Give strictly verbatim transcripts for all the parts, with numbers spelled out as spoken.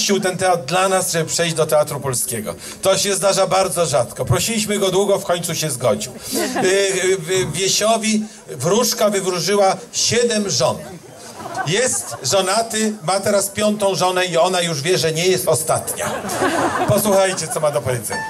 opuścił ten teatr dla nas, żeby przejść do Teatru Polskiego. To się zdarza bardzo rzadko. Prosiliśmy go długo, w końcu się zgodził. Wiesiowi wróżka wywróżyła siedem żon. Jest żonaty, ma teraz piątą żonę i ona już wie, że nie jest ostatnia. Posłuchajcie, co ma do powiedzenia.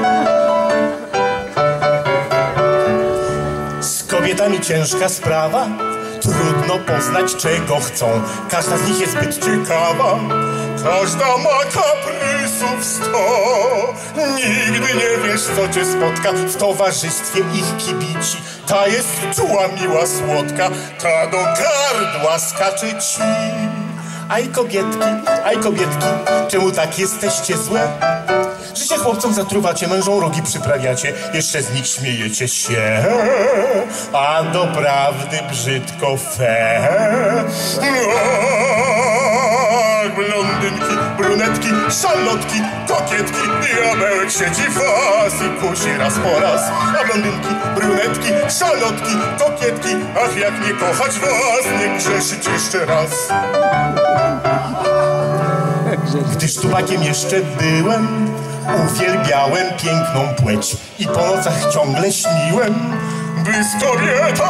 Z kobietami ciężka sprawa, trudno poznać, czego chcą. Każda z nich jest zbyt ciekawa, każda ma kaprysów sto. Nigdy nie wiesz, co cię spotka w towarzystwie ich kibici. Ta jest czuła, miła, słodka, ta do gardła skacze ci. Aj kobietki, aj kobietki, czemu tak jesteście złe? Życie chłopcom zatruwacie, mężom rogi przyprawiacie, jeszcze z nich śmiejecie się, a doprawdy brzydko fe. Blondynki, brunetki, szalotki, kokietki, diabełek siedzi was i kusi raz po raz. A blondynki, brunetki, szalotki, kokietki, ach jak nie kochać was, nie grzeszyć jeszcze raz. Gdy sztubakiem jeszcze byłem, uwielbiałem piękną płeć i po nocach ciągle śniłem, by z kobietą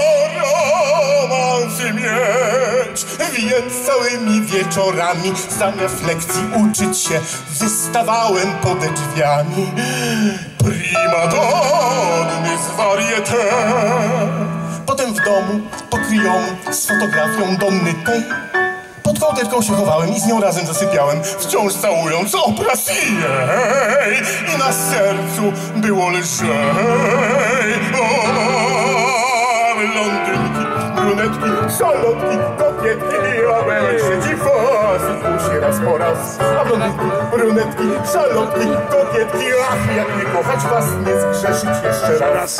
romansy mieć. Więc całymi wieczorami zamiast lekcji uczyć się wystawałem pode drzwiami prima donny z varieté. Potem w domu pokryjomu z fotografią Donny tej pod kołderką się chowałem i z nią razem zasypiałem, wciąż całując obraz jej. I na sercu było lżej. O, blondynki, brunetki, szalotki, kokietki, diabełek siedzi was i kusi raz po raz. A blondynki, brunetki, szalotki, kokietki, ach, jak nie kochać was, nie zgrzeszyć jeszcze raz.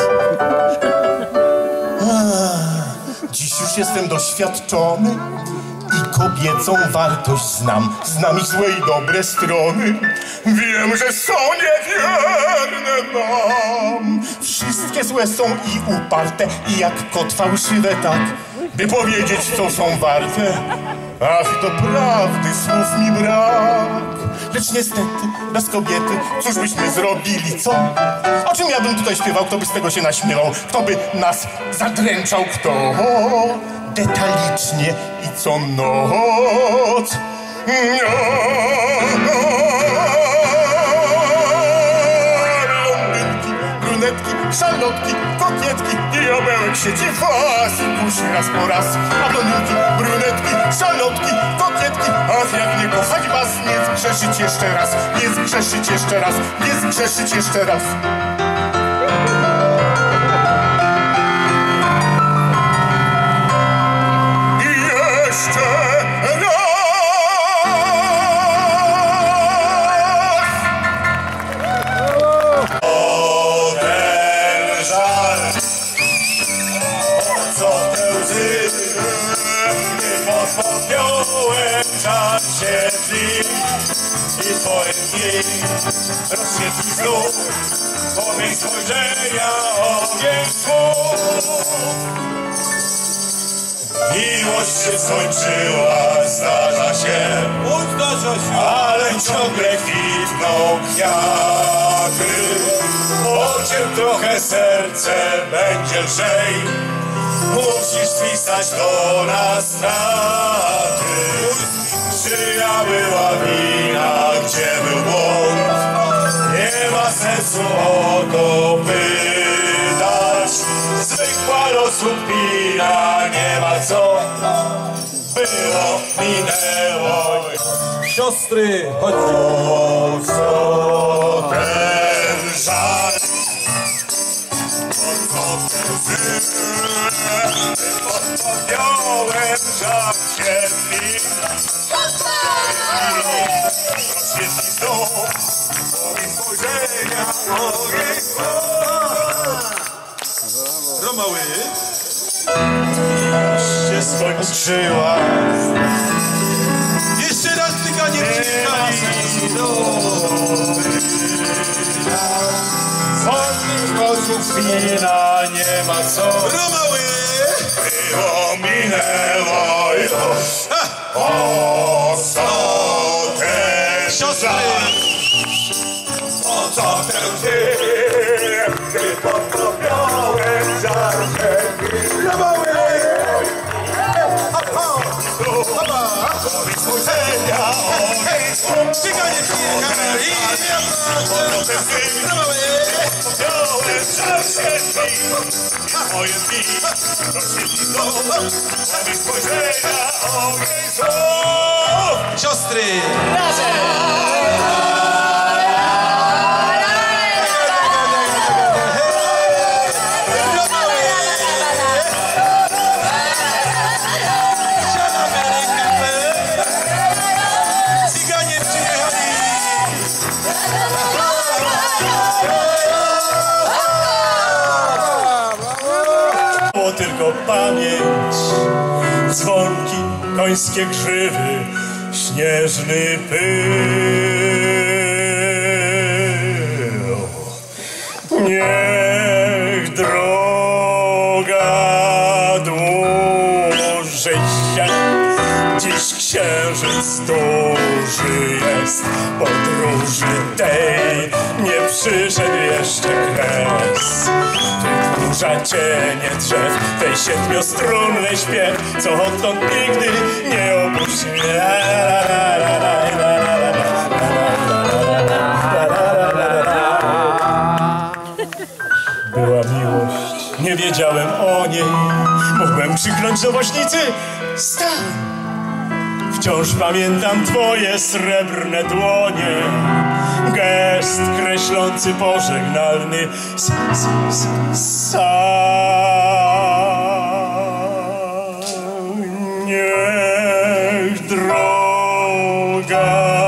Ach, dziś już jestem doświadczony i kobiecą wartość znam. Znam ich złe i dobre strony. Wiem, że są niewierne nam. Wszystkie złe są i uparte, i jak kot fałszywe tak, by powiedzieć, co są warte. Ach, do prawdy słów mi brak. Lecz niestety, bez kobiety, cóż byśmy zrobili, co? O czym ja bym tutaj śpiewał, kto by z tego się naśmiewał? Kto by nas zadręczał, kto? Detalicznie i co noc. Blondynki, brunetki, szalotki, kokietki, diabełek siedzi was i kusi raz po raz. A blondynki, brunetki, szalotki, kokietki, ach jak nie kochać was, nie zgrzeszyć jeszcze raz, nie zgrzeszyć jeszcze raz, nie zgrzeszyć jeszcze raz. I twoje dni rozświetli znów ogień spojrzenia, ogień słów. Miłość się skończyła, zdarza się, ale ciągle kwitną kwiaty. Pociem trochę serce będzie lżej, musisz spisać to na straty. Czyja była wina, gdzie był błąd? Nie ma sensu o to pytać. Zwykła rozlupina, nie ma co. Było, minęło. Siostry, chodźcie. Po co ten żal? Po co ten zysk? Podpowiałem żal świetli. Rozświetli znów ogień spojrzenia, ogień słów. Romały się skończyła. Jeszcze raz tylko nie przyjechali. Wolnych gotów wina nie ma co. Romały było, minęło już. O co te Siostry! O co ten dzień, gdy podrobiałem żarcie. Powiedz spojrzenia, ogień Cyganie przyjechali! podrobiałem żarcie dni. Moje dni rozświetli to. Powiedz spojrzenia, ogień znów. Siostry! Cyganie przyjechali! Było tylko pamięć, dzwonki, końskie grzywy, śnieżny pył. Niech droga dłuży się, dziś księżyc duży jest, podróży tej nie przyszedł jeszcze kres. Wydłuża cienie drzew, tej siedmiostrunnej śpiew, co odtąd nigdy nie opuści mnie. Była miłość, nie wiedziałem o niej, mógłbym krzyknąć do woźnicy: stań! Wciąż pamiętam twoje srebrne dłonie, gest kreślący pożegnalny s, s, s, sam. Niech droga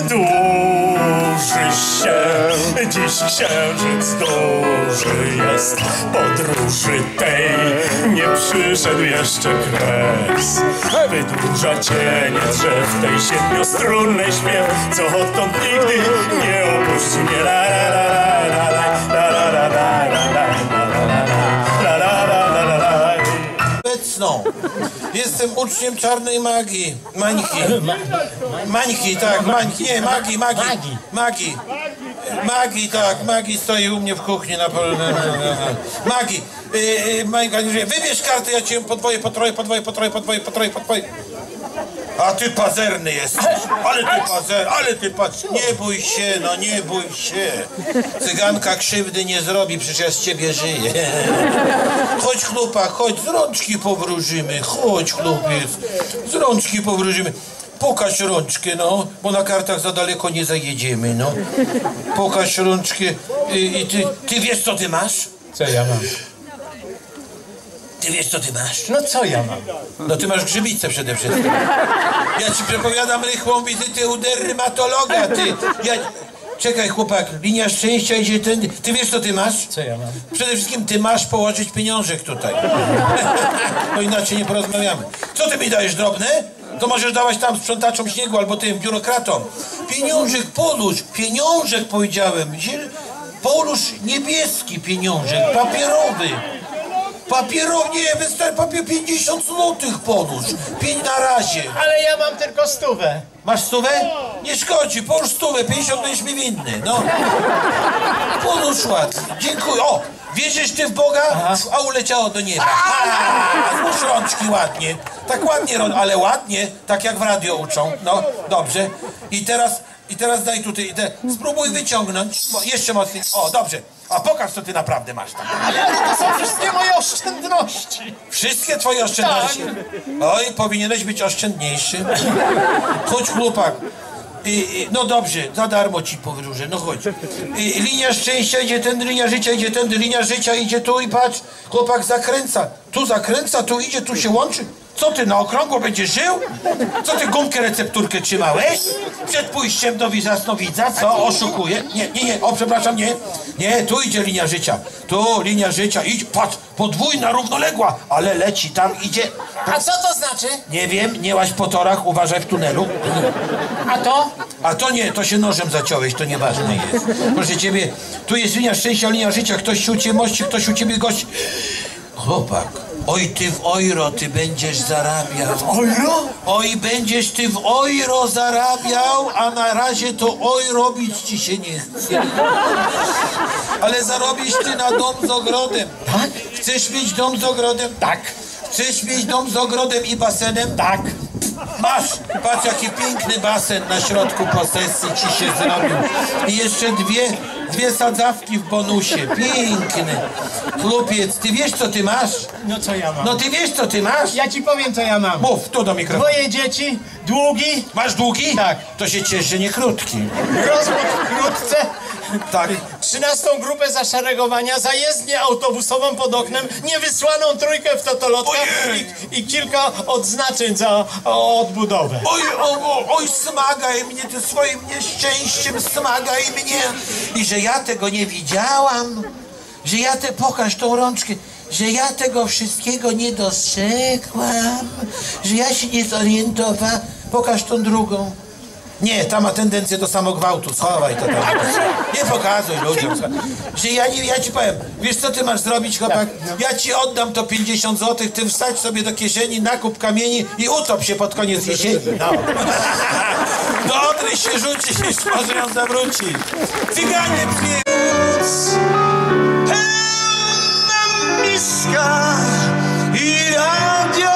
dłuży się, dziś księżyc duży jest, podróży tej nie przyszedł jeszcze kres. Wydłuża cienie drzew, tej siedmiostrunnej śpiew, co odtąd nigdy nie opuści mnie. La, la, la, la, la, la, la, la, la, la, la, la, la. Obecną. Jestem uczniem czarnej magii. Mańki. Mańki, tak, mańki. Nie, magii, magii. Magii. Magii, tak, magii stoi u mnie w kuchni na polu. Magii. Yy, wybierz kartę, ja cię podwoję, potroję, podwoję, potroję, podwoję, potroję, podwoję. A ty pazerny jesteś. Ale ty pazer, ale ty patrz. Nie bój się, no nie bój się. Cyganka krzywdy nie zrobi, przecież ja z ciebie żyję. Chodź chłopak, chodź, z rączki powróżymy. Chodź chłopiec, z rączki powróżymy. Pokaż rączkę, no, bo na kartach za daleko nie zajedziemy, no. Pokaż rączkę. I, i ty, ty wiesz, co ty masz? Co ja mam? Ty wiesz, co ty masz? No co ja mam? No ty masz grzybicę przede wszystkim. Ja ci przepowiadam rychłą wizytę u dermatologa, ty. Ja... Czekaj, chłopak, linia szczęścia idzie ten... Ty wiesz, co ty masz? Co ja mam? Przede wszystkim ty masz położyć pieniążek tutaj. No inaczej nie porozmawiamy. Co ty mi dajesz, drobne? To możesz dawać tam sprzątaczom śniegu albo tym biurokratom. Pieniążek połóż, pieniążek powiedziałem. Połóż niebieski pieniążek, papierowy. Papierowy, nie, wystarczy papier pięćdziesiąt złotych połóż. Pięć na razie. Ale ja mam tylko stówę. Masz stówę? Nie szkodzi, połóż stówę, pięćdziesiąt będziesz mi winny, no. Połóż ładnie, dziękuję. O, wierzysz ty w Boga? A uleciało do nieba. A, złóż rączki ładnie. Tak ładnie, ale ładnie, tak jak w radio uczą. No, dobrze. I teraz, i teraz daj tutaj, i te, spróbuj wyciągnąć. Bo jeszcze mocniej. O, dobrze. A pokaż, co ty naprawdę masz tam. Ale to są wszystkie moje oszczędności. Wszystkie twoje oszczędności? Oj, powinieneś być oszczędniejszy. Chodź, chłopak. I, i, no dobrze, za darmo ci powróżę, no chodź. I, linia szczęścia idzie tędy, linia życia idzie tędy, linia życia idzie tu i patrz. Chłopak zakręca. Tu zakręca, tu idzie, tu się łączy. Co ty, na okrągło będziesz żył? Co ty, gumkę recepturkę trzymałeś? Przed pójściem do jasnowidza, co? Oszukuje? Nie, nie, nie, o przepraszam, nie. Nie, tu idzie linia życia. Tu linia życia, idź, patrz, podwójna, równoległa, ale leci, tam idzie. A co to znaczy? Nie wiem, nie łaź po torach, uważaj w tunelu. A to? A to nie, to się nożem zaciąłeś, to nieważne jest. Proszę ciebie, tu jest linia szczęścia, linia życia, ktoś się u ciebie mości, ktoś u ciebie gości. Chłopak, Oj, ty w euro ty będziesz zarabiał. Ojro? Oj, będziesz ty w euro zarabiał, a na razie to oj robić ci się nie chce. Ale zarobisz ty na dom z ogrodem. Tak? Chcesz mieć dom z ogrodem? Tak. Chcesz mieć dom z ogrodem i basenem? Tak. Masz! Patrz, jaki piękny basen na środku posesji ci się zrobił. I jeszcze dwie, dwie sadzawki w bonusie. Piękny. Chłopiec, ty wiesz, co ty masz? No co ja mam? No ty wiesz, co ty masz? Ja ci powiem, co ja mam. Mów, tu do mikrofonu. Moje dzieci, długi, Masz długi? Tak. To się ciesz, że nie krótki. rozwód wkrótce, Tak. trzynastą grupę zaszeregowania, zajezdnię autobusową pod oknem, niewysłaną trójkę w totolotka i, i kilka odznaczeń za o, odbudowę. Oj, o, oj, smagaj mnie, ty swoim nieszczęściem smagaj mnie. I że ja tego nie widziałam, że ja te, pokaż tą rączkę, że ja tego wszystkiego nie dostrzegłam, że ja się nie zorientowałam. Pokaż tą drugą. Nie, ta ma tendencję do samogwałtu, schowaj to tam. Nie pokazuj ludziom. Że ja, nie, ja ci powiem, wiesz co ty masz zrobić, chłopak? Ja ci oddam to pięćdziesiąt złotych, ty wstać sobie do kieszeni, nakup kamieni i utop się pod koniec jesieni. No. Do Odry się rzuci, jeszcze może ją zawróci. Cyganie pnie. Pełna miska i radio.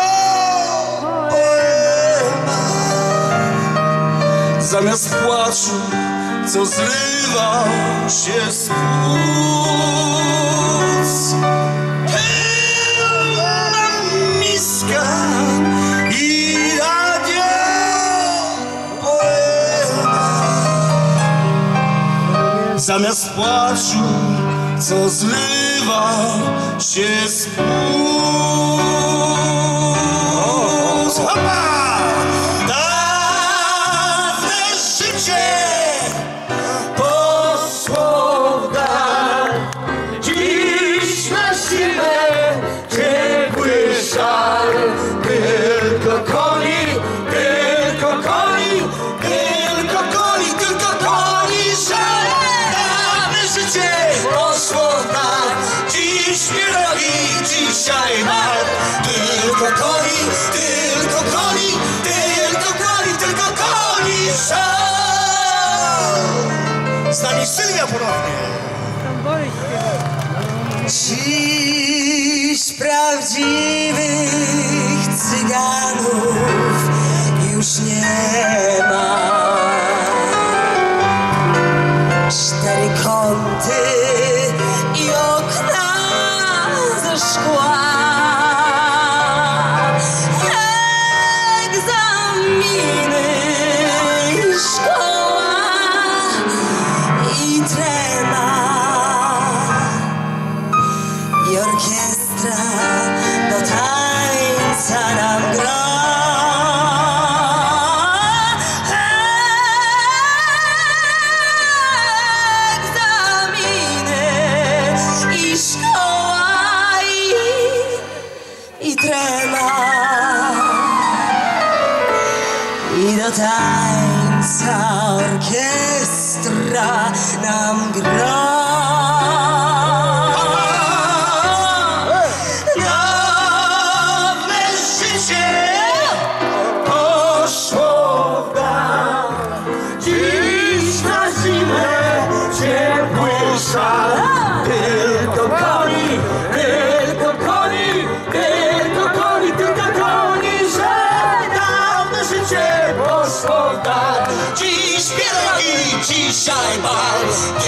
Zamiast płaczu, co zrywa się z płuc. Pełna miska i radio poema. Zamiast płaczu, co zrywa się z płuc. Hopa! Tylko koni, tylko koni, tylko koni, tylko koni, szalone życie poszło tak. Dziś pierogi, dzisiaj mak. Tylko koni, tylko koni, tylko koni, tylko koni, szal. Z nami Sylwia ponownie. Dziś prawdziwych cyganów już nie ma. Cztery kąty i okna ze szkła. Egzaminy i szkoła i trema. I orkiestra do tańca nam gra. Egzaminy i szkoła i, i trema. I do tańca orkiestra nam gra. Tylko koni, tylko koni, tylko koni, tylko koni, że dawne życie poszło tak. Dziś pierogi, dzisiaj bal.